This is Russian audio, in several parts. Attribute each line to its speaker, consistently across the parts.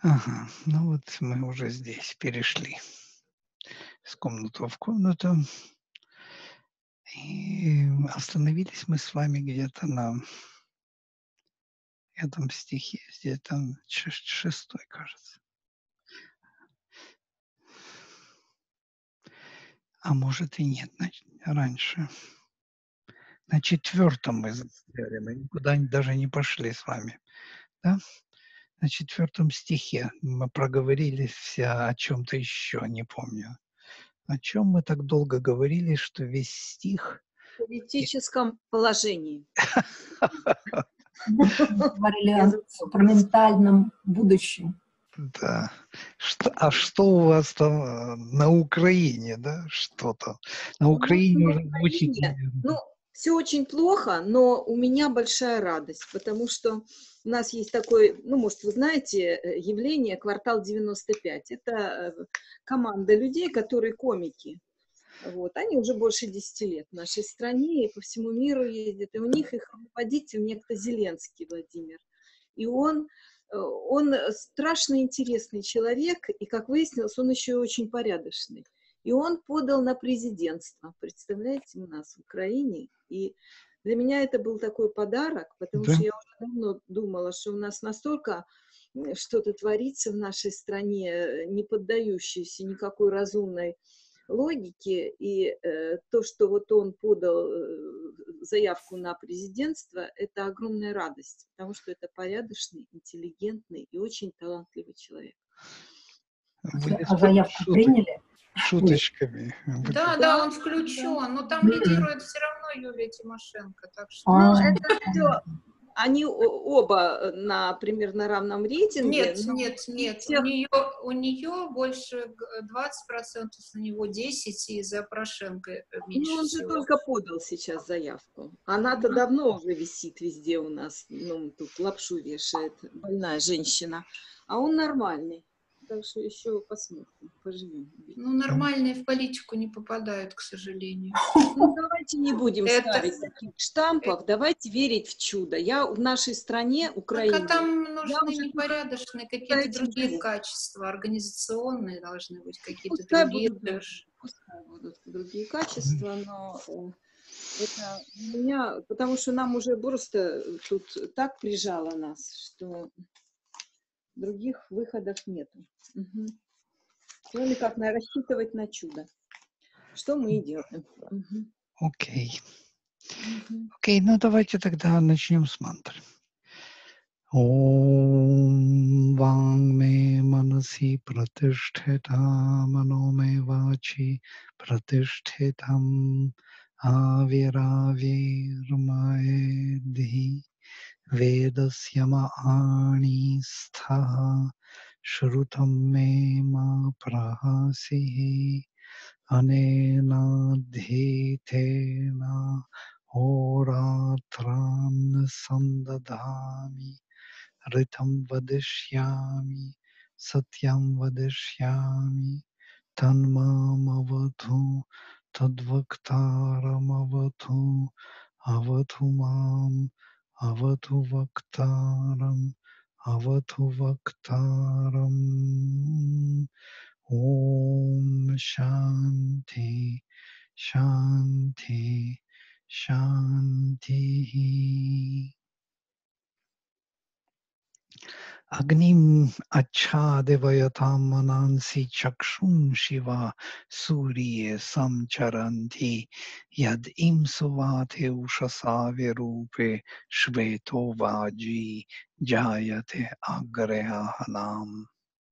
Speaker 1: Ага, ну вот мы уже здесь перешли с комнаты в комнату. И остановились мы с вами где-то на этом стихе, где-то шестой, кажется. А может и нет, раньше. На четвертом мы застряли, мы никуда даже не пошли с вами, да? На четвертом стихе мы проговорили все о чем-то еще, не помню. О чем мы так долго говорили, что весь стих.
Speaker 2: Политическом положении.
Speaker 3: Говорили о супраментальном будущем.
Speaker 1: Да. Что у вас там на Украине, да? Что-то. На Украине уже звучит.
Speaker 2: Ну, все очень плохо, но у меня большая радость, потому что у нас есть такое, ну, может, вы знаете, явление «Квартал 95». Это команда людей, которые комики. Вот. Они уже больше 10 лет в нашей стране и по всему миру ездят. И у них их руководитель некто Зеленский Владимир. И он страшно интересный человек, и, как выяснилось, он еще и очень порядочный. И он подал на президентство, представляете, у нас в Украине. И для меня это был такой подарок, потому что я уже давно думала, что у нас настолько что-то творится в нашей стране, не поддающееся никакой разумной логике, и то, что вот он подал заявку на президентство, это огромная радость, потому что это порядочный, интеллигентный и очень талантливый человек.
Speaker 3: А заявку приняли?
Speaker 1: Шуточками.
Speaker 4: Да, он включен, но там лидирует все равно Юлия Тимошенко, так что...
Speaker 2: Ну, это все... Они оба на примерно равном рейтинге.
Speaker 4: Нет. У нее больше 20%, у него 10%, и за Порошенко меньше
Speaker 2: он же
Speaker 4: всего.
Speaker 2: только подал сейчас заявку. Она-то давно уже висит везде у нас. Ну, тут лапшу вешает больная женщина. А он нормальный. Так что еще посмотрим, поживем.
Speaker 4: Ну, нормальные в политику не попадают, к сожалению.
Speaker 2: Ну, давайте не будем ставить таких штампов, давайте верить в чудо. Я в нашей стране, Украине...
Speaker 4: Так, а там нужны непорядочные какие-то другие качества, организационные должны быть какие-то другие.
Speaker 2: Пускай будут другие качества, но это для меня... Потому что нам уже просто тут так прижало нас, что других выходов нету. Кроме как рассчитывать на чудо. Что мы и делаем.
Speaker 1: Окей, ну давайте тогда начнем с мантры. Om Vang me manasi pratishthitam mano me vachi pratishthitam avirāvirmaye dhi vedasyama ani sthaha shrutam me ma prahasihi anena dhitena horatram sandadhami Ritam vadishyami, satyam vadishyami, tanmam avadhu, tadvaktaram avadhu, avadhu mam, avadhu vaktaram, avadhu vaktaram. Om Shanti, Shanti, Shanti. Agnim achadevyatam manansi chakshum shiva surye samcharanti yad im suvate ushasave rupe shveto vaji jayate agrehanam.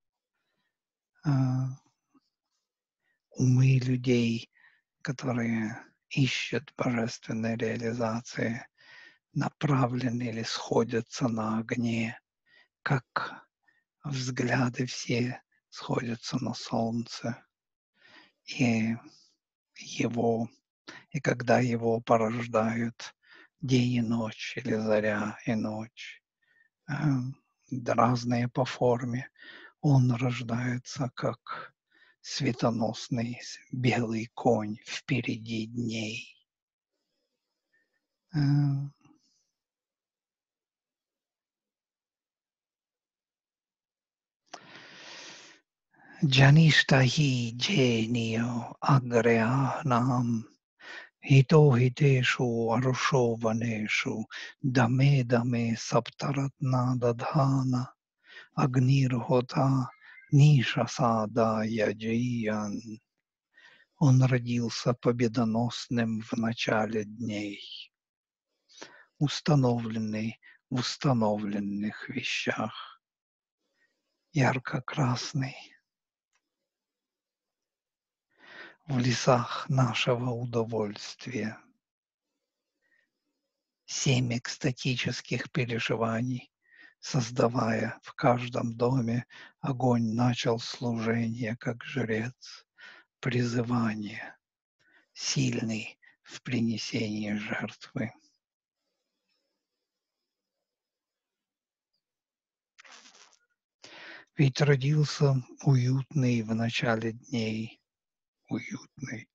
Speaker 1: Умы людей, которые ищут божественной реализации, направлены или сходятся на огне, как взгляды все сходятся на солнце, и когда его порождают день и ночь, или заря и ночь, разные по форме, он рождается как светоносный белый конь впереди дней. Janishtahi Jenio Agreanam Hito Hiteshu Arusho Vaneshu Dame Dame Saptaratna Dadhana Agnir Hoта Ниша Сада Яджиян. Он родился победоносным в начале дней, установленный в установленных вещах, ярко-красный, в лесах нашего удовольствия. 7 экстатических переживаний, создавая в каждом доме, огонь начал служение, как жрец, призывание, сильный в принесении жертвы. Ведь родился уютный в начале дней, уютный,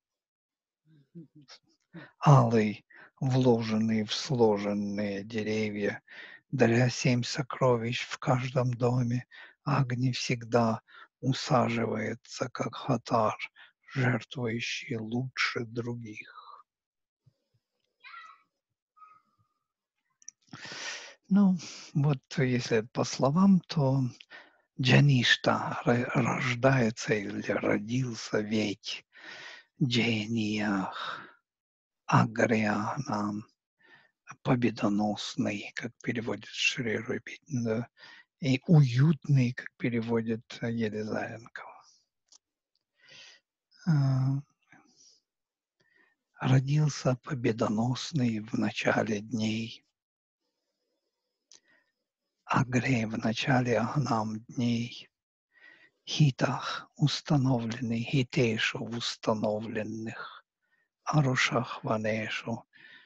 Speaker 1: алый, вложенный в сложенные деревья, даря 7 сокровищ в каждом доме, Агни всегда усаживается, как хатар, жертвующий лучше других. Ну, вот если по словам, то Джаништа рождается или родился ведь Джениях Агрианам, победоносный, как переводит Шри Рубин, и уютный, как переводит Елизаренко. Родился победоносный в начале дней, Агре в начале Агнам дней, Хитах установленный, Хитешу в установленных, Арушах Ванешу,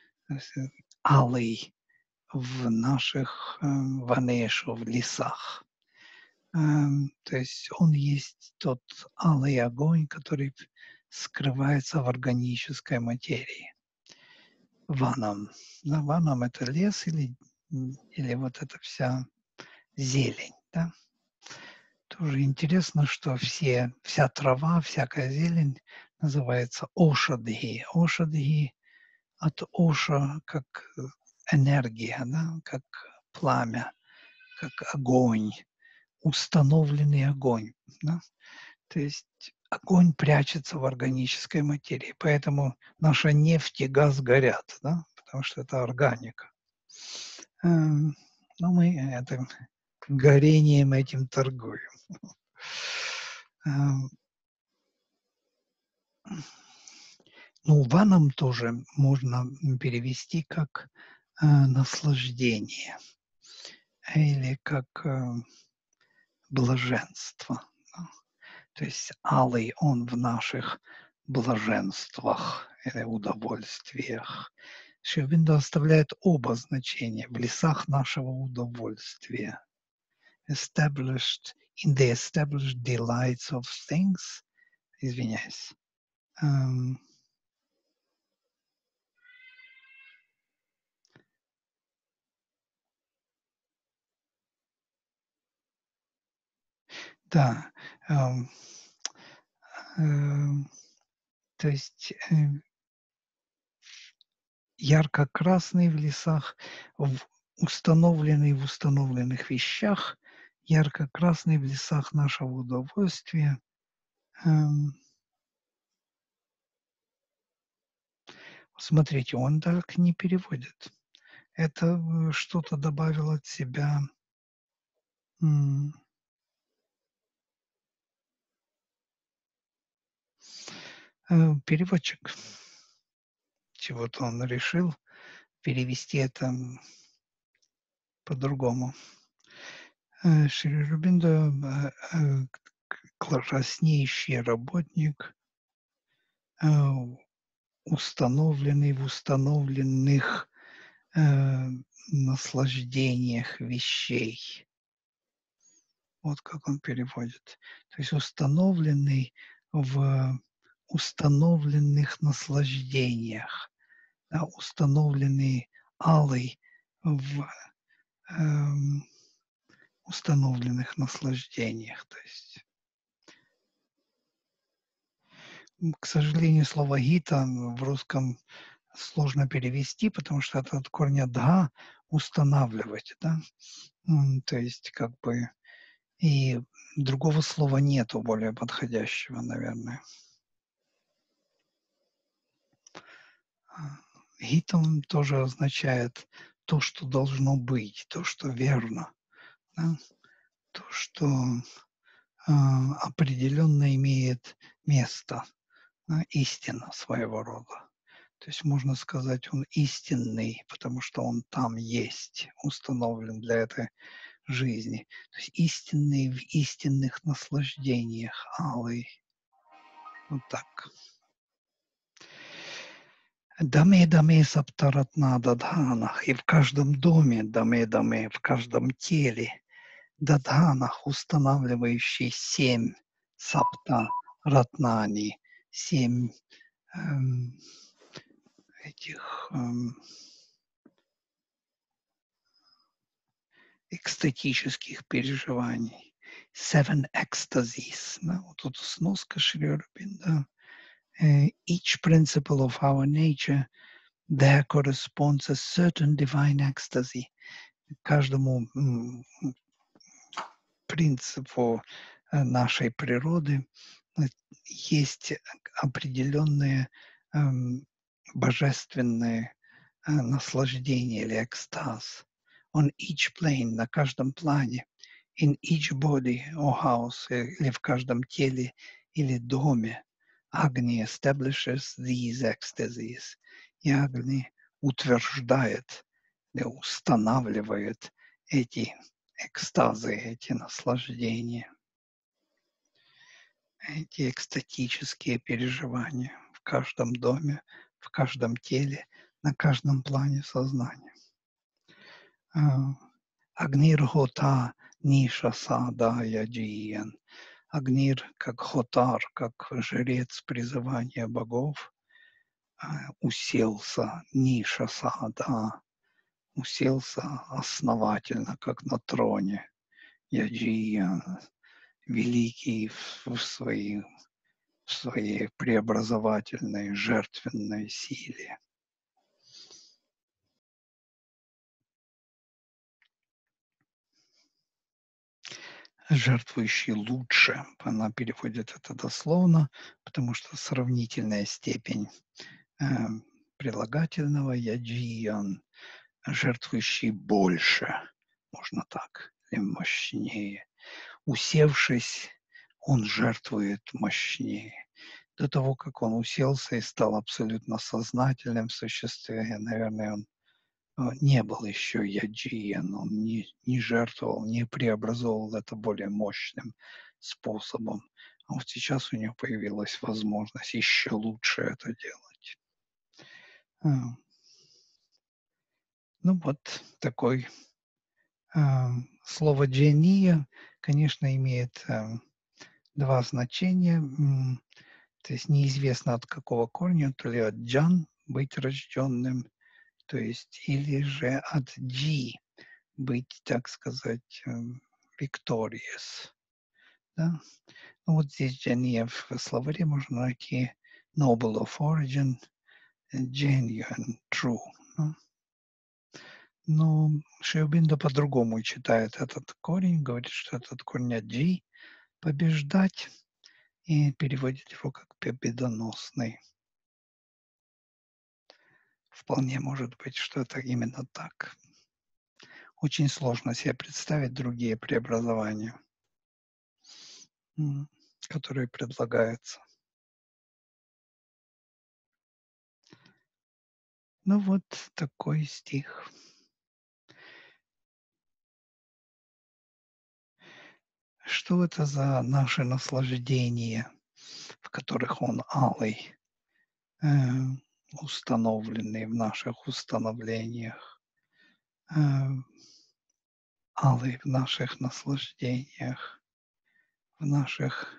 Speaker 1: алый в наших Ванешу, в лесах. То есть он есть тот алый огонь, который скрывается в органической материи. Ванам. Да, ванам — это лес или вот эта вся зелень. Да? Тоже интересно, что вся трава, всякая зелень называется ошадхи. Ошадхи от оша как энергия, да? Как пламя, как огонь, установленный огонь. Да? То есть огонь прячется в органической материи, поэтому наша нефть и газ горят, да? Потому что это органика. Но мы горением этим торгуем. Ну, ванам тоже можно перевести как наслаждение или как блаженство. Да? То есть алый он в наших блаженствах или удовольствиях. Шри Ауробиндо оставляет оба значения в лесах нашего удовольствия. Established in the established delights of things. Извиняюсь. Да. То есть ярко-красный в лесах, установленный в установленных вещах, ярко-красный в лесах нашего удовольствия. Смотрите, он так не переводит. Это что-то добавил от себя. Переводчик. Чего-то он решил перевести это по-другому. Шри Ауробиндо краснейший работник, установленный в установленных наслаждениях вещей. Вот как он переводит. То есть установленный в установленных наслаждениях, да, установленный алый в установленных наслаждениях. То есть К сожалению, слово «гита» в русском сложно перевести, потому что это от корня «дга» — устанавливать, да? То есть как бы и другого слова нету более подходящего, наверное. Гитом тоже означает то, что должно быть, то, что верно, да? То, что определенно имеет место, истина своего рода. То есть можно сказать, он истинный, потому что он там есть, установлен для этой жизни. То есть истинный в истинных наслаждениях, алый. Вот так. Даме-даме саптаратна дадханах, и в каждом доме даме-даме, в каждом теле дадханах, устанавливающий 7 сапта ратнани, 7 этих экстатических переживаний. 7 ecstasies. Да? Вот тут сноска Шри Aurobindo, да. Each principle of our nature, there corresponds a certain divine ecstasy. Каждому принципу нашей природы есть определенные божественные наслаждения или экстаз. On each plane, на каждом плане, in each body or house, или в каждом теле или доме, Agni establishes these ecstasies. И Агни утверждает, устанавливает эти экстазы, эти наслаждения, эти экстатические переживания в каждом доме, в каждом теле, на каждом плане сознания. Агнир хота ниша сада яджиен. Агнир как хотар, как жрец призывания богов, уселся ниша сада, уселся основательно, как на троне. Яджиен, великий в своей преобразовательной, жертвенной силе. Жертвующий лучше. Она переводит это дословно, потому что сравнительная степень прилагательного яджиян, жертвующий больше, можно так, или мощнее. Усевшись, он жертвует мощнее. До того, как он уселся и стал абсолютно сознательным в существе, наверное, он не был еще яджиен, он не жертвовал, не преобразовывал это более мощным способом. А вот сейчас у него появилась возможность еще лучше это делать. Ну вот такой слово «джения», конечно, имеет два значения. То есть неизвестно от какого корня, то ли от «джан» — быть рожденным, то есть или же от «джи» — быть, так сказать, victorious. Да? Ну, вот здесь «джения» в словаре можно найти noble of origin, genuine, true. Да? Но Шри Aurobindo по-другому читает этот корень, говорит, что этот корень от «джи» — побеждать, и переводит его как победоносный. Вполне может быть, что это именно так. Очень сложно себе представить другие преобразования, которые предлагаются. Ну вот такой стих. Что это за наши наслаждения, в которых он алый, установленный в наших установлениях, алый в наших наслаждениях, в наших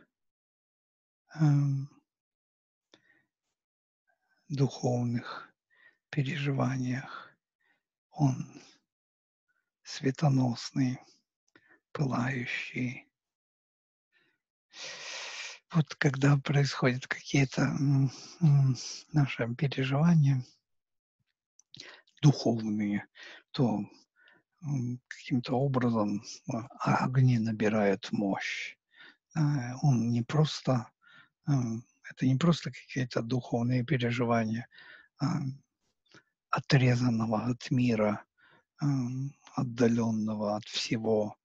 Speaker 1: духовных переживаниях. Он светоносный, пылающий. вот когда происходят какие-то наши переживания духовные, то каким-то образом огни набирают мощь. Он не просто, это не просто какие-то духовные переживания отрезанного от мира, отдаленного от всего,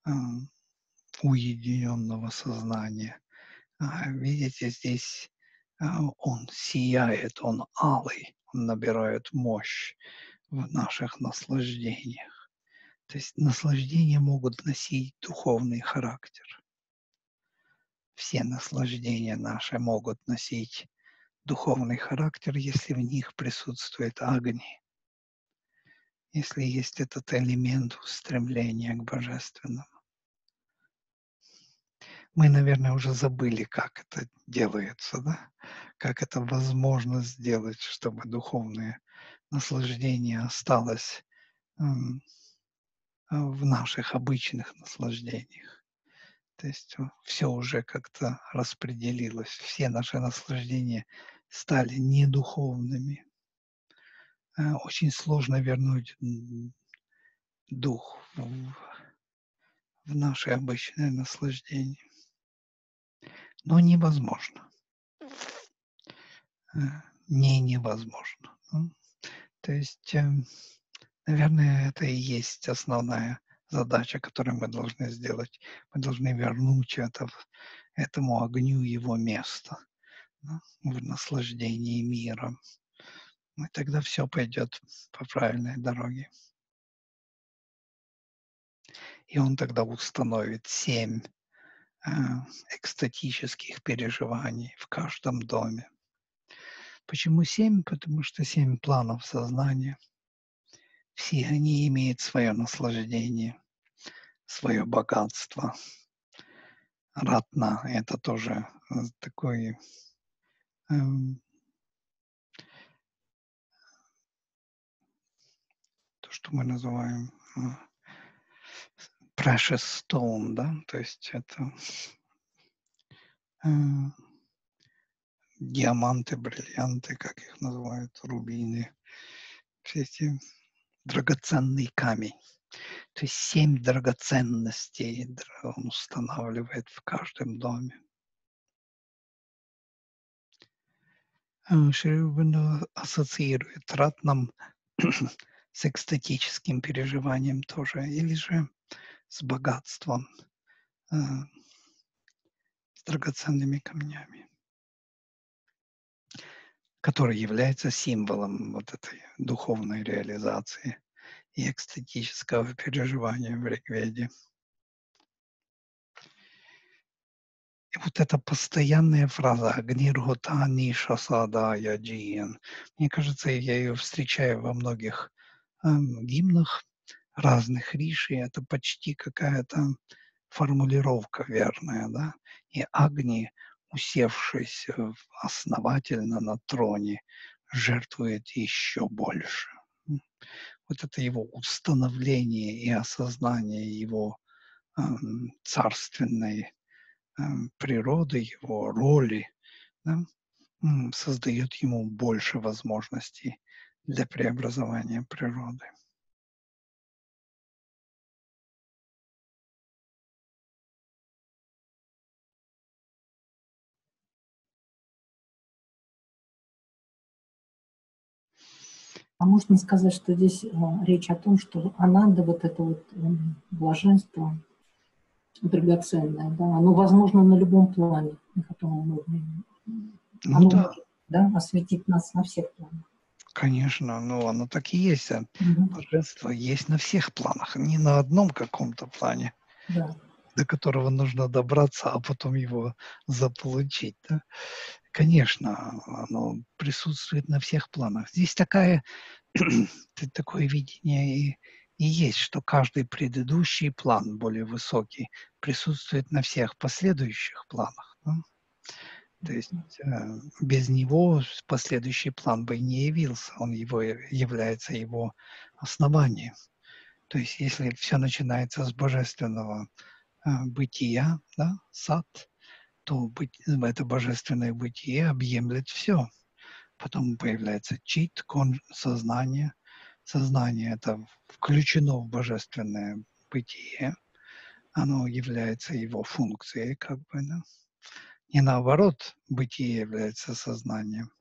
Speaker 1: уединенного сознания. Видите, здесь он сияет, он алый, он набирает мощь в наших наслаждениях. То есть наслаждения могут носить духовный характер. Все наслаждения наши могут носить духовный характер, если в них присутствует огни, если есть этот элемент устремления к божественному. Мы, наверное, уже забыли, как это делается, да? Как это возможно сделать, чтобы духовное наслаждение осталось в наших обычных наслаждениях. То есть все уже как-то распределилось, все наши наслаждения стали недуховными. Очень сложно вернуть дух в наши обычные наслаждения. Но невозможно. Невозможно. То есть, наверное, это и есть основная задача, которую мы должны сделать. Мы должны вернуть этому огню его место, да, в наслаждении миром. И тогда все пойдет по правильной дороге. И он тогда установит 7 экстатических переживаний в каждом доме. Почему 7? Потому что 7 планов сознания. Все они имеют свое наслаждение, свое богатство. Ратна – это тоже такой то, что мы называем precious stone, да, то есть это диаманты, бриллианты, как их называют, рубины, все эти драгоценный камень. То есть 7 драгоценностей он устанавливает в каждом доме. Шри Aurobindo ассоциирует ратнам с экстатическим переживанием тоже, или же с богатством, с драгоценными камнями, который является символом вот этой духовной реализации и экстатического переживания в Ригведе. И вот эта постоянная фраза «Агниргота ниша сада яджиен», мне кажется, я ее встречаю во многих гимнах разных риши. Это почти какая-то формулировка верная, да? И Агни, усевшись основательно на троне, жертвует еще больше. Вот это его установление и осознание его царственной природы, его роли, да, создает ему больше возможностей для преобразования природы.
Speaker 3: А можно сказать, что здесь речь о том, что ананда, вот это вот блаженство драгоценное, да, оно возможно на любом плане, на котором уровне. Оно может, да, осветить нас на всех планах.
Speaker 1: Конечно, ну оно так и есть. Блаженство есть на всех планах, не на одном каком-то плане, до которого нужно добраться, а потом его заполучить. Да? Конечно, оно присутствует на всех планах. Здесь такое видение и есть, что каждый предыдущий план, более высокий, присутствует на всех последующих планах. Да? То есть без него последующий план бы не явился, он является его основанием. То есть если все начинается с божественного бытия, да, сад, то это божественное бытие объемлет все. Потом появляется чит, сознание. Сознание это включено в божественное бытие. Оно является его функцией, как бы, да? Не наоборот, бытие является сознанием.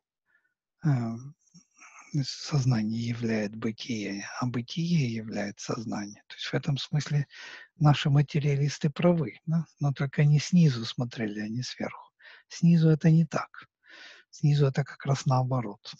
Speaker 1: Сознание являет бытие, а бытие является сознание. То есть в этом смысле наши материалисты правы, да? Но только они снизу смотрели, а не сверху. Снизу это не так. Снизу это как раз наоборот.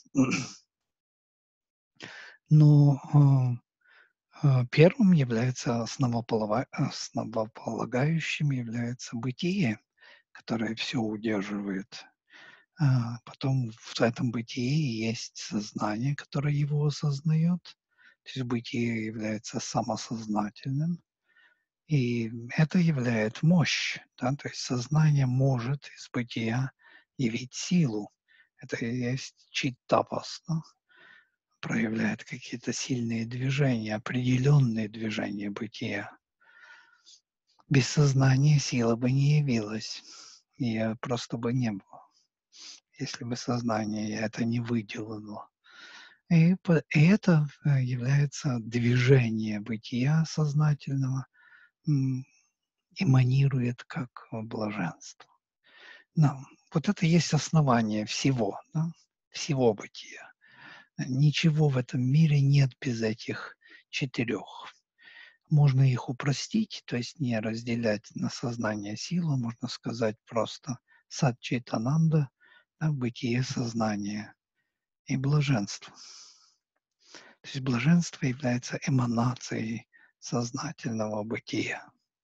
Speaker 1: Но первым является основополагающим является бытие, которое все удерживает. Потом в этом бытии есть сознание, которое его осознает. То есть бытие является самосознательным. И это являет мощь. Да? То есть сознание может из бытия явить силу. Это и есть чит-тапас. Да? Проявляет какие-то сильные движения, определенные движения бытия. Без сознания сила бы не явилась. Ее просто бы не было, если бы сознание это не выделило. И это является движение бытия сознательного, эманирует как блаженство. Но вот это есть основание всего, да, всего бытия. Ничего в этом мире нет без этих 4. Можно их упростить, то есть не разделять на сознание силу, можно сказать просто сад-читананда, да, бытие сознания и блаженство. То есть блаженство является эманацией сознательного бытия.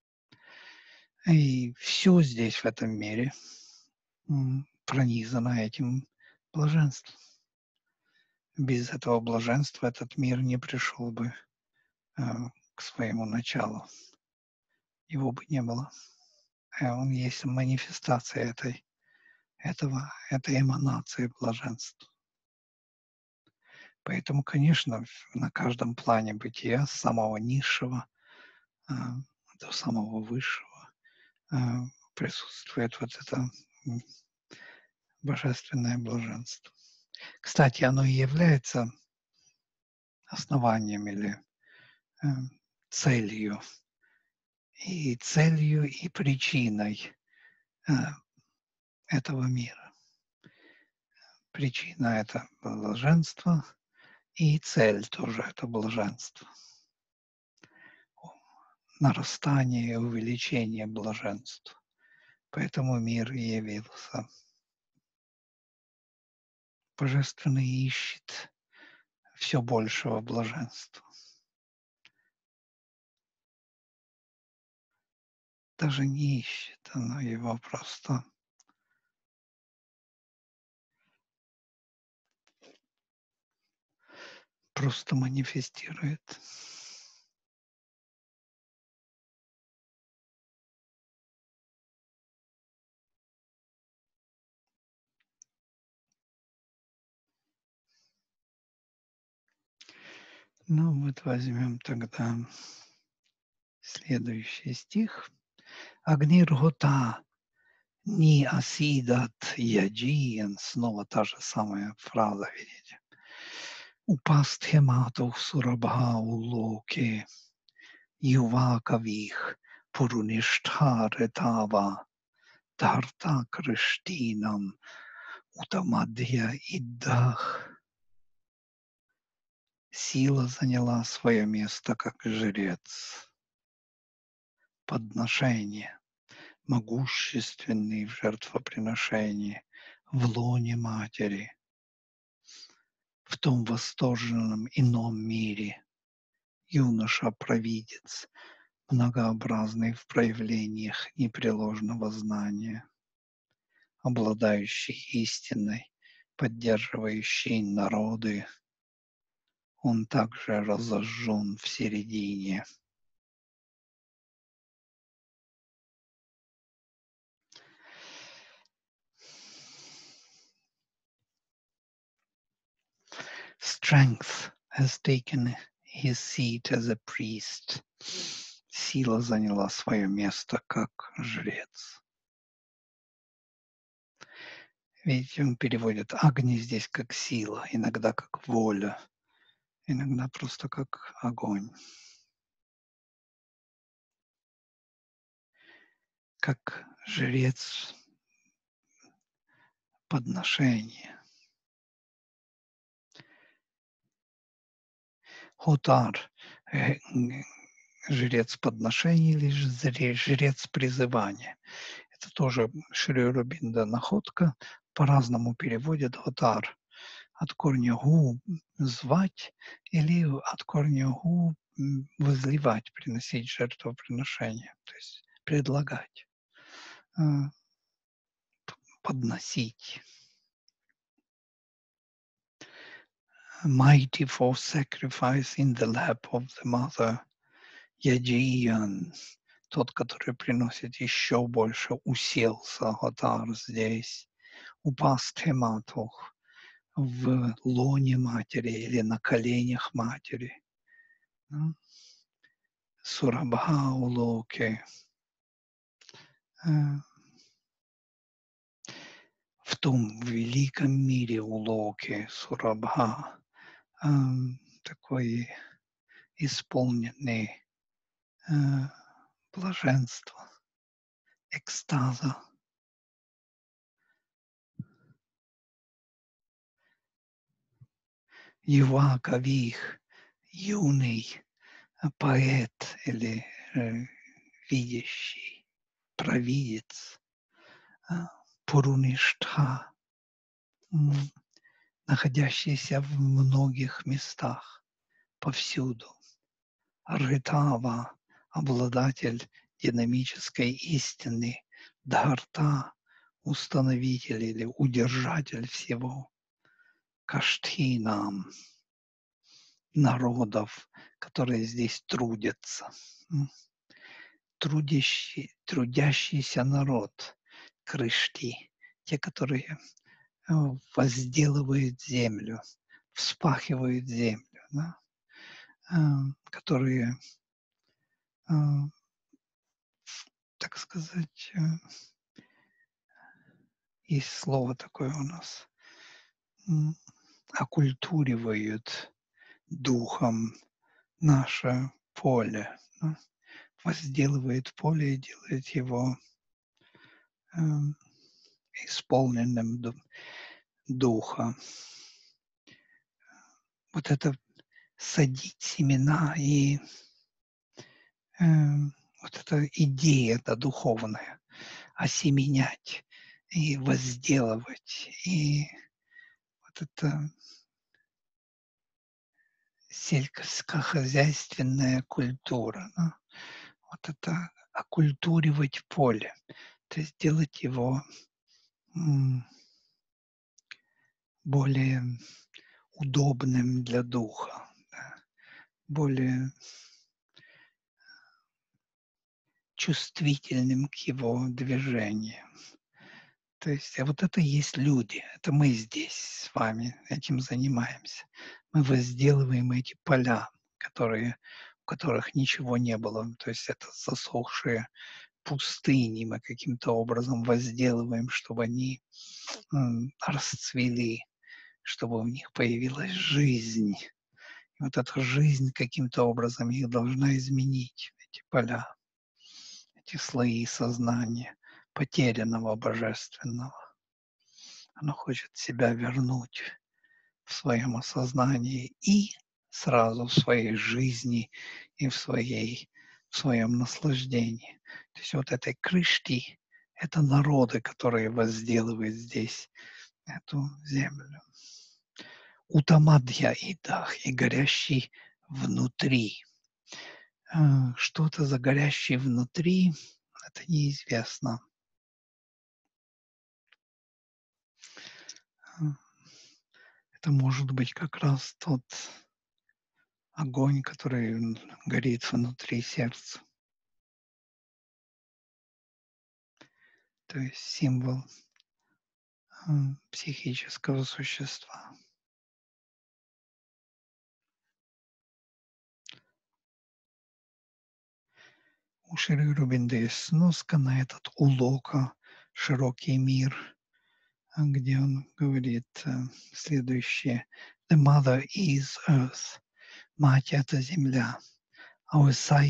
Speaker 1: И все здесь в этом мире пронизано этим блаженством. Без этого блаженства этот мир не пришел бы к своему началу. Его бы не было. Он есть манифестация этой эманации блаженства. Поэтому, конечно, на каждом плане бытия, с самого низшего до самого высшего, присутствует вот это божественное блаженство. Кстати, оно и является основанием или целью, и причиной этого мира. Причина – это блаженство, и цель тоже – это блаженство. Нарастание и увеличение блаженства. Поэтому мир и явился. Божественный ищет все большего блаженства. Даже не ищет, оно его просто манифестирует. Ну вот возьмем тогда следующий стих. Агниргота ни асидат яджиен. Снова та же самая фраза, видите. Упастхемату сурабхау локе ювакавих пуруништхаретава дхарта криштинам утамадья иддах. Сила заняла свое место как жрец. Подношение, могущественный в жертвоприношении, в лоне матери, в том восторженном ином мире, юноша-провидец, многообразный в проявлениях непреложного знания, обладающий истиной, поддерживающий народы, он также разожжен в середине. Strength has taken his seat as a priest. Сила заняла свое место как жрец. Видите, он переводит Агни здесь как сила, иногда как воля, иногда просто как огонь. Как жрец подношения. Хотар жрец подношения или жрец призывания. Это тоже Шри Ауробинда находка, по-разному переводит Хотар. От корня гу звать или от корня гу возливать, приносить жертвоприношение, то есть предлагать, подносить. Mighty for sacrifice in the lap of the mother. Яджиян, тот, который приносит еще больше, уселся Хотар здесь, упаст Хематух в лоне матери или на коленях матери. Сурабха улоки. В том великом мире улоки Сурабха, такой исполненный блаженства, экстаза. Юва Кавих, юный поэт или видящий, провидец, Пуруништха, находящийся в многих местах, повсюду. Ритава, обладатель динамической истины, Дхарта, установитель или удержатель всего. Каштхинам, народов, которые здесь трудятся. Трудящийся народ, крышти, те, которые возделывают землю, вспахивают землю, да? Которые, так сказать, есть слово такое у нас, окультуривают духом наше поле, да? Возделывает поле и делает его исполненным духа. Вот это садить семена и вот эта идея духовная, осеменять и возделывать, и вот это сельскохозяйственная культура, да? Вот это окультуривать поле, то есть делать его более удобным для духа, да? Более чувствительным к его движениям. То есть, вот это и есть люди, это мы здесь с вами этим занимаемся. Мы возделываем эти поля, у которых ничего не было, то есть это засохшие пустыни, мы каким-то образом возделываем, чтобы они расцвели, чтобы в них появилась жизнь. И вот эта жизнь каким-то образом их должна изменить, эти поля, эти слои сознания, потерянного божественного. Оно хочет себя вернуть в своем осознании и сразу в своей жизни и в своем наслаждении. То есть вот этой крышки — это народы, которые возделывают здесь эту землю. Утамадья идах, и горящий внутри. Что-то за горящий внутри, это неизвестно. Это может быть как раз тот огонь, который горит внутри сердца. То есть символ психического существа. У Шри Ауробинды есть сноска на этот улока, широкий мир, где он говорит следующее. The mother is earth. Мать — это земля. Our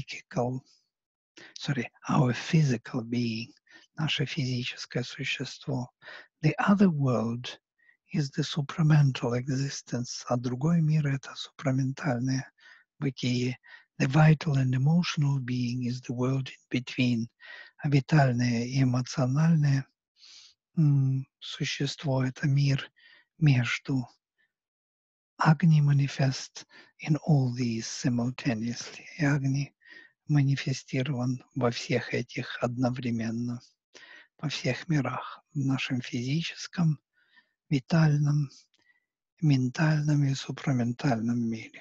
Speaker 1: physical being, наше физическое существо. The other world is the supramental existence, а другой мир — это супраментальное бытие. The vital and emotional being is the world in between. А витальное и эмоциональное существо — это мир между. Agni manifest in all these simultaneously. И Агни манифестирован во всех этих одновременно, во всех мирах, в нашем физическом, витальном, ментальном и супраментальном мире.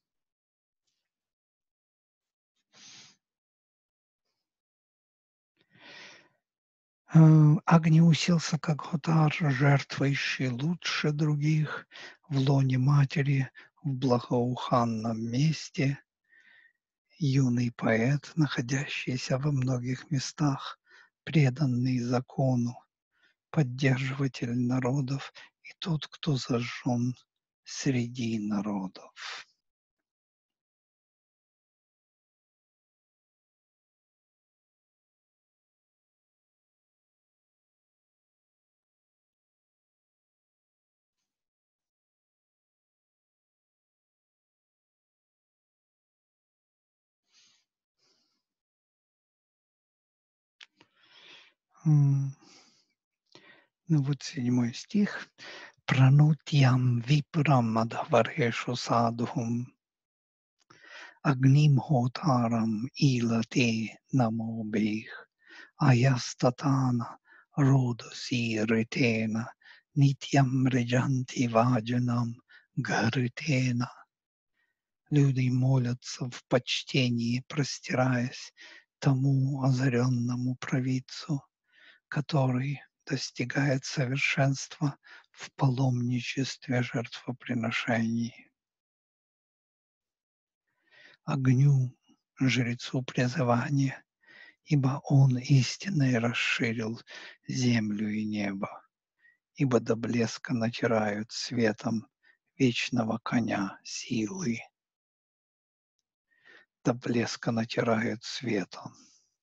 Speaker 1: Агни уселся как Хотар, жертвующий лучше других, в лоне матери, в благоуханном месте. Юный поэт, находящийся во многих местах, преданный закону, поддерживатель народов и тот, кто зажжен среди народов. Ну вот 7 стих. Пранутьям випрам адхварешу садхум агним хотарам илате намобех аястатана родоси ритена нитьям реджанти ваджанам гаритена. Люди молятся в почтении, простираясь тому озаренному провидцу, который достигает совершенства в паломничестве жертвоприношений. Огню, жрецу призывания, ибо он истинно расширил землю и небо, ибо до блеска натирают светом вечного коня силы. До блеска натирают светом.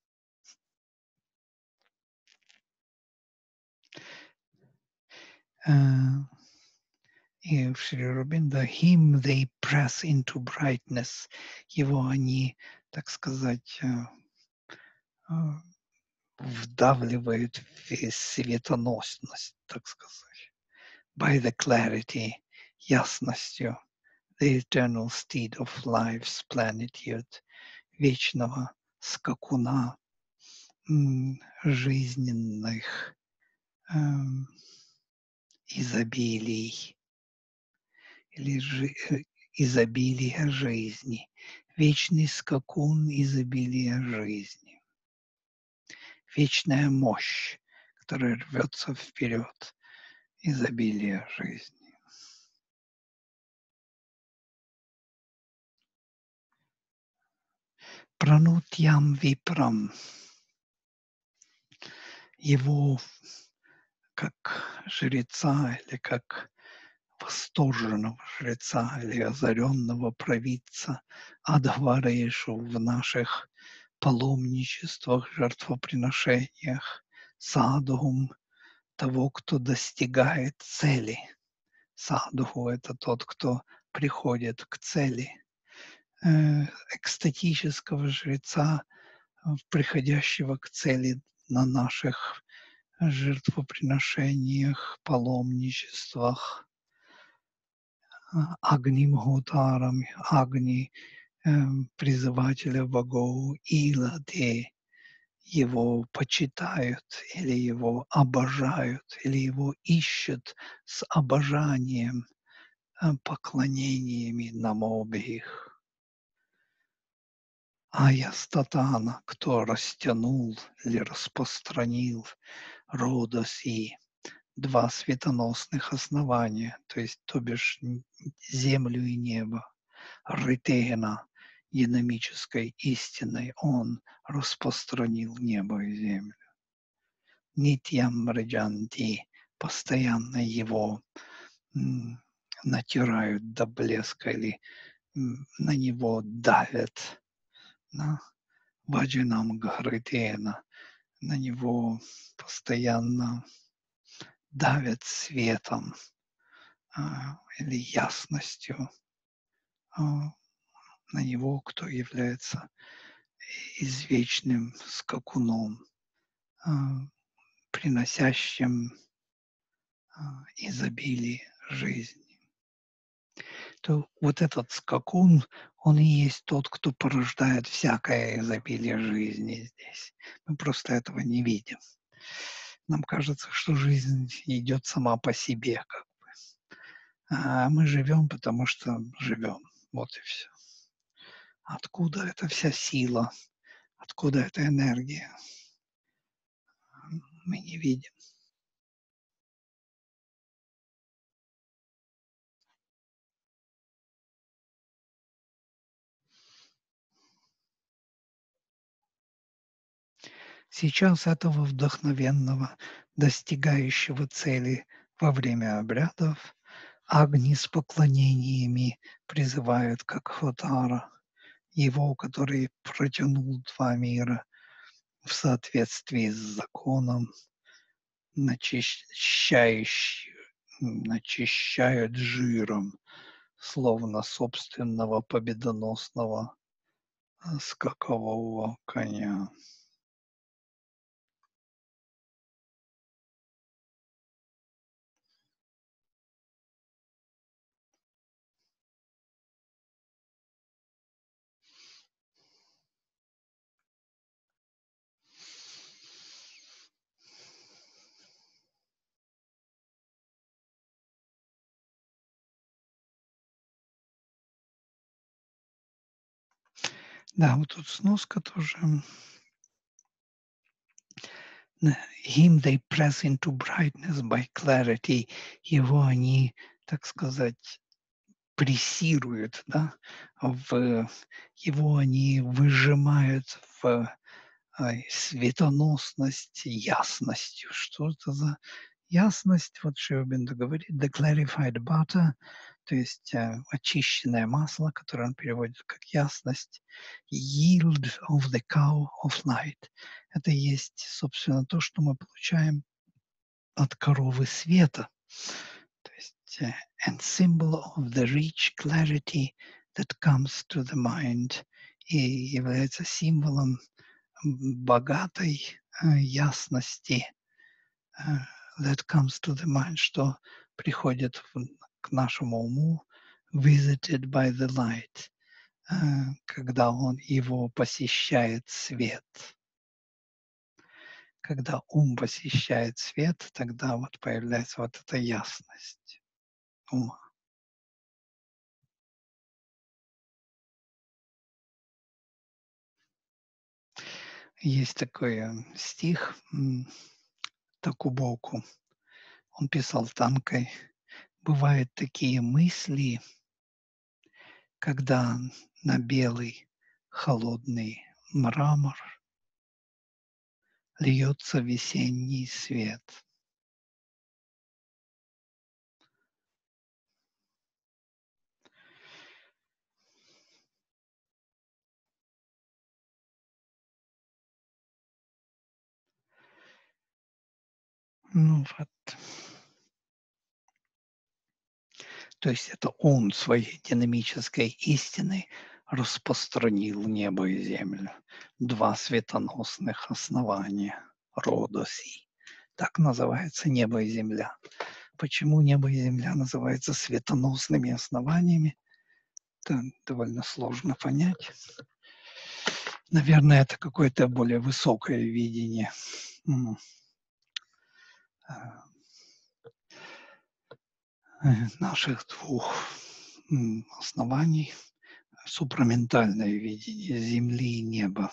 Speaker 1: И в Шри Aurobindo him they press into brightness. Его они, так сказать, вдавливают в светоносность, так сказать. By the clarity, ясностью, the eternal steed of life's plenitude, вечного скакуна жизненных изобилий или изобилия жизни. Вечный скакун изобилия жизни. Вечная мощь, которая рвется вперед, изобилия жизни. Пранутьям випрам. Его как жреца или как восторженного жреца или озаренного провидца адхварешу в наших паломничествах, жертвоприношениях, садхум, того, кто достигает цели. Садху — это тот, кто приходит к цели. Экстатического жреца, приходящего к цели на наших жертвоприношениях, паломничествах. Агним Хотарам, Агни, призывателя богов, Илате, его почитают, или его обожают, или его ищут с обожанием, поклонениями намобих. Аястатана, кто растянул или распространил родоси, 2 светоносных основания, то бишь землю и небо. Ритена, динамической истиной, он распространил небо и землю. Нитьям раджанти, постоянно его натирают до блеска или на него давят. Да? Ваджинам Гхритена, на него постоянно давят светом или ясностью, на него, кто является извечным скакуном, приносящим изобилие жизни. То вот этот скакун, он и есть тот, кто порождает всякое изобилие жизни здесь. Мы просто этого не видим. Нам кажется, что жизнь идет сама по себе, как бы. А мы живем, потому что живем. Вот и все. Откуда эта вся сила? Откуда эта энергия? Мы не видим. Сейчас этого вдохновенного, достигающего цели во время обрядов, Агни с поклонениями призывают как Хотара, его, который протянул два мира в соответствии с законом, начищают жиром, словно собственного победоносного скакового коня. Да, вот тут сноска тоже. Him they press into brightness by clarity. Его они, так сказать, прессируют, да? Его они выжимают в светоносность ясностью. Что это за ясность? Вот Шри Aurobindo говорит, the clarified butter, то есть очищенное масло, которое он переводит как ясность, yield of the cow of light. Это есть, собственно, то, что мы получаем от коровы света. То есть and symbol of the rich clarity that comes to the mind, и является символом богатой ясности that comes to the mind, что приходит к нашему уму, visited by the light, когда его посещает свет. Когда ум посещает свет, тогда вот появляется вот эта ясность ума. Есть такой стих Такубоку. Он писал танкой. Бывают такие мысли, когда на белый холодный мрамор льется весенний свет. Ну вот. То есть это он своей динамической истиной распространил небо и землю. Два светоносных основания. Родоси. Так называется небо и земля. Почему небо и земля называются светоносными основаниями? Это довольно сложно понять. Наверное, это какое-то более высокое видение наших двух оснований. Супраментальное видение земли и неба.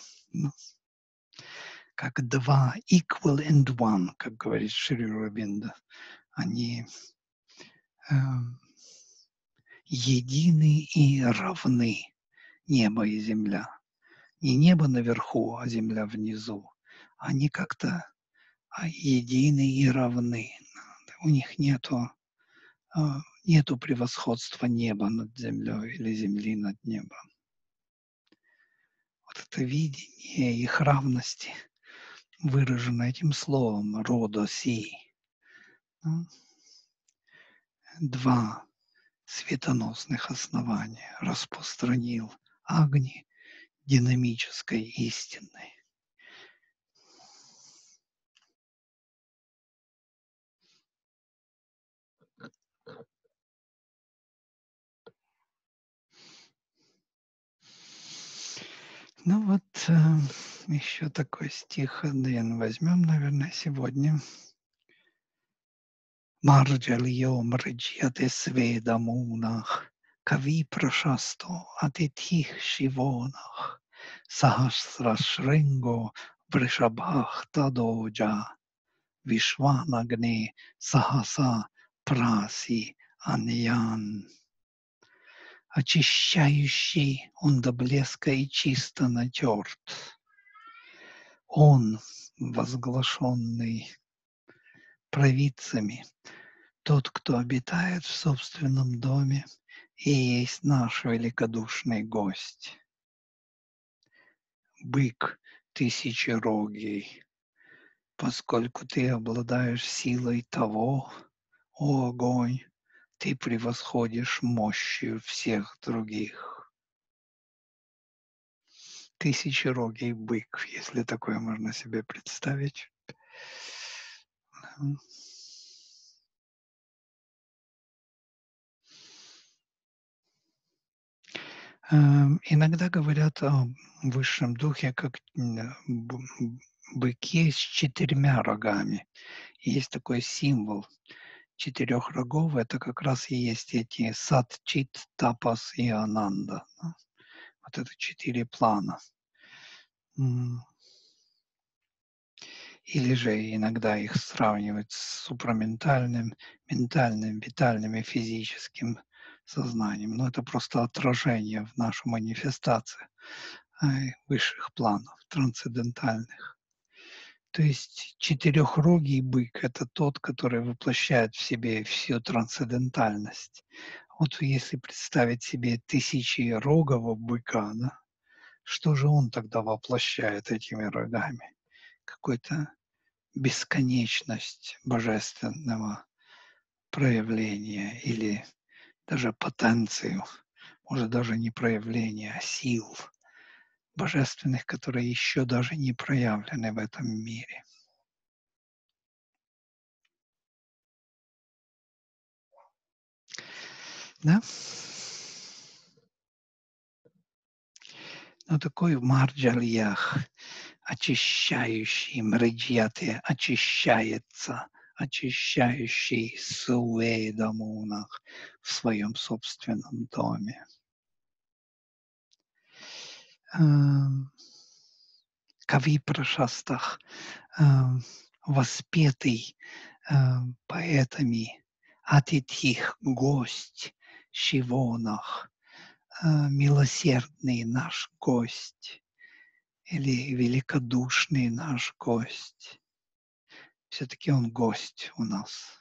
Speaker 1: Как два equal and one, как говорит Шри Aurobindo. Они едины и равны, небо и земля. Не небо наверху, а земля внизу. Они как-то едины и равны. у них нету превосходства неба над землей или земли над небом. Вот это видение их равности выражено этим словом «родо си». Два светоносных основания распространил Агни динамической истины. Ну вот, еще такой стих один возьмем, наверное, сегодня. Марджальо мраджьяте сведамунах, кави прошасто атитих шивонах, сахасрашринго вришабах тадоджа, вишванагне сахаса праси аньян. Очищающий он до блеска и чисто натерт. Он, возглашенный провидцами, тот, кто обитает в собственном доме, и есть наш великодушный гость. Бык тысячерогий, поскольку ты обладаешь силой того, о огонь, ты превосходишь мощью всех других. Тысячерогий бык, если такое можно себе представить. Иногда говорят о высшем духе как быке с 4 рогами. Есть такой символ 4 рогов, это как раз и есть эти сат, чит, тапас и ананда. Вот это 4 плана. Или же иногда их сравнивают с супраментальным, ментальным, витальным и физическим сознанием. Но это просто отражение в нашу манифестацию высших планов, трансцендентальных. То есть четырехрогий бык – это тот, который воплощает в себе всю трансцендентальность. Вот если представить себе тысячерогого быка, да, что же он тогда воплощает этими рогами? Какой-то бесконечность божественного проявления или даже потенцию, может даже не проявление, а сил божественных, которые еще даже не проявлены в этом мире. Да? Но такой марджальях, очищающий, мриджьяте, очищается, очищающий суэдамунах в своем собственном доме. Кави Прашастах, воспетый поэтами, атитих, гость, Шивонах, милосердный наш гость или великодушный наш гость. Все-таки он гость у нас.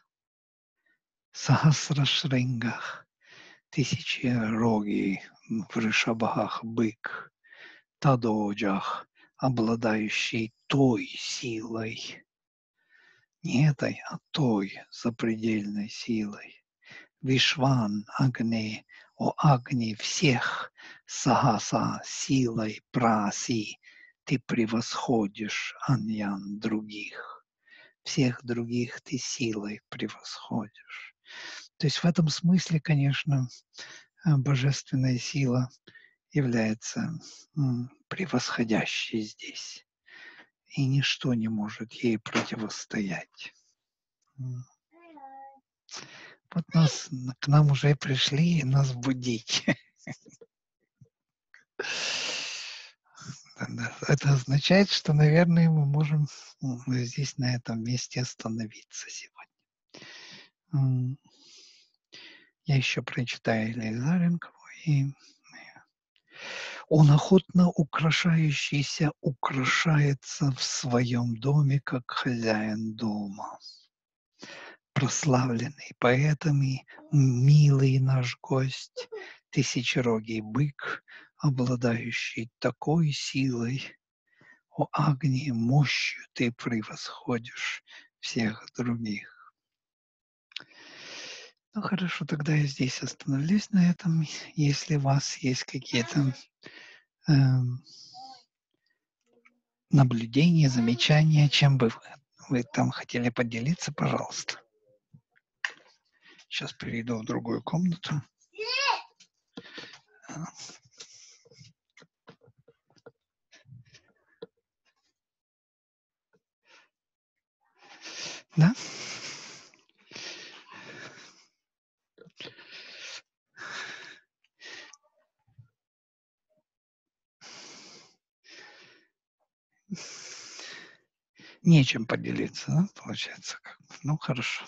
Speaker 1: Сахасрашрингах, тысячерогий, в Ришабхах бык, Тадоджах, обладающий той силой, не этой, а той запредельной силой. Вишван Агни, о Агни всех, Сахаса силой праси, ты превосходишь аньян других. Всех других ты силой превосходишь. То есть в этом смысле, конечно, божественная сила является превосходящей здесь. И ничто не может ей противостоять. Вот к нам уже пришли нас будить. Это означает, что, наверное, мы можем здесь, на этом месте остановиться сегодня. Я еще прочитаю Елизаренкову. И он охотно украшающийся украшается в своем доме, как хозяин дома. прославленный поэтами, милый наш гость, тысячерогий бык, обладающий такой силой, о Агнии, мощью ты превосходишь всех других. Ну хорошо, тогда я здесь остановлюсь на этом. Если у вас есть какие-то наблюдения, замечания, чем бы вы там хотели поделиться, пожалуйста. Сейчас перейду в другую комнату. Да? Нечем поделиться, да, получается. Ну, хорошо.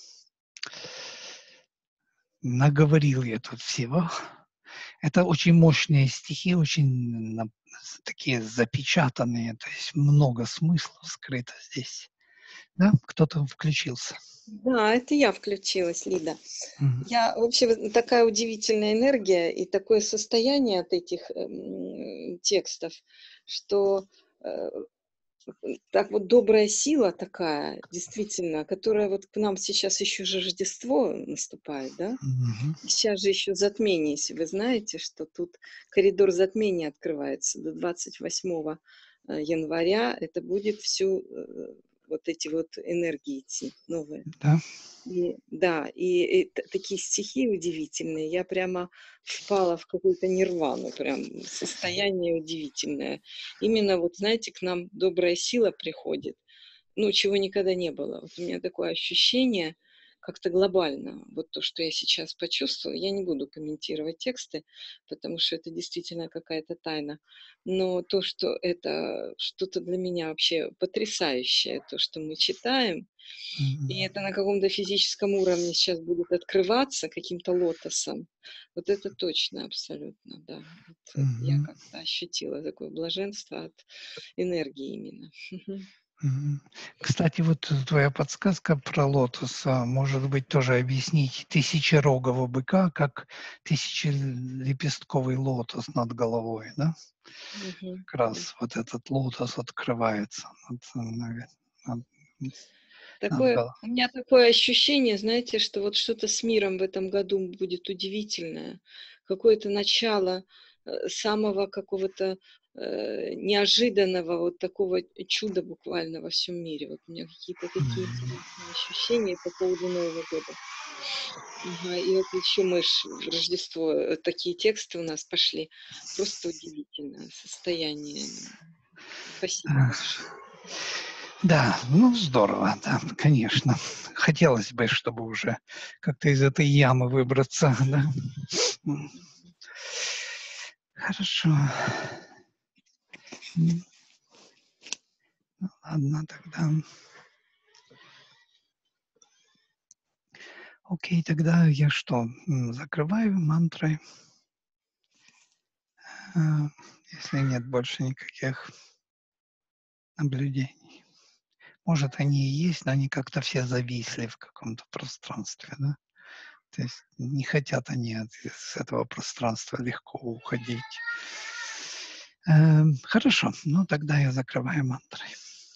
Speaker 1: Наговорил я тут всего. Это очень мощные стихи, очень такие запечатанные, то есть много смыслов скрыто здесь. Да? Кто-то включился.
Speaker 2: Да, это я включилась, Лида. Я вообще такая удивительная энергия и такое состояние от этих текстов, что так вот добрая сила такая, действительно, которая вот к нам сейчас еще же Рождество наступает, да? Сейчас же еще затмение, если вы знаете, что тут коридор затмения открывается до 28 января. Это будет всю вот эти вот энергии идти новые.
Speaker 1: Да.
Speaker 2: И такие стихи удивительные. Я прямо впала в какую-то нирвану, прям состояние удивительное. Именно вот, знаете, к нам добрая сила приходит, ну, чего никогда не было. Вот у меня такое ощущение как-то глобально. Вот то, что я сейчас почувствовала, я не буду комментировать тексты, потому что это действительно какая-то тайна. Но то, что это что-то для меня вообще потрясающее, то, что мы читаем, и это на каком-то физическом уровне сейчас будет открываться каким-то лотосом. Вот это точно, абсолютно, да. Вот я как-то ощутила такое блаженство от энергии именно.
Speaker 1: Кстати, вот твоя подсказка про лотоса, может быть, тоже объяснить тысячерогого быка, как тысячелепестковый лотос над головой, да? Как раз вот этот лотос открывается над
Speaker 2: Такое, у меня такое ощущение, знаете, что вот что-то с миром в этом году будет удивительное. Какое-то начало самого какого-то неожиданного вот такого чуда буквально во всем мире. Вот у меня какие-то такие интересные ощущения по поводу Нового года. Ага, и вот еще мы в Рождество, такие тексты у нас пошли. Просто удивительное состояние. Спасибо большое.
Speaker 1: Да, ну здорово, да, конечно. Хотелось бы, чтобы уже как-то из этой ямы выбраться, да. Хорошо. Ну, ладно, тогда. Окей, тогда я что, закрываю мантрой, если нет больше никаких наблюдений. Может, они и есть, но они как-то все зависли в каком-то пространстве, да? То есть не хотят они из этого пространства легко уходить. Хорошо, ну тогда я закрываю мантрой.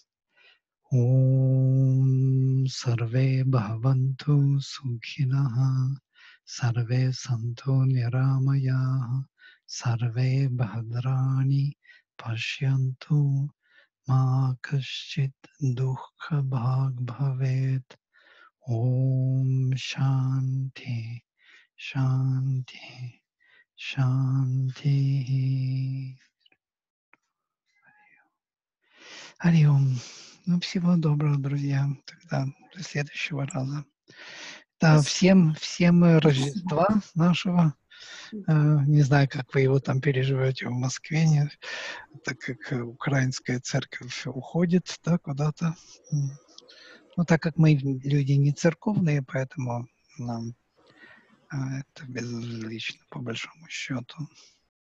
Speaker 1: Ом сарве бхаванту сукхинах, сарве санту нирамаяః, сарве бхадрани пашьянту, ма кашчит духха бхаг бхавет. Ом Shanti, Shanti, Shanti. Хари-ом. Ну, всего доброго, друзья. Тогда до следующего раза. Да, всем Рождества нашего. Не знаю, как вы его там переживаете в Москве, так как украинская церковь уходит, да, куда-то. Ну, так как мы люди не церковные, поэтому нам это безразлично, по большому счету.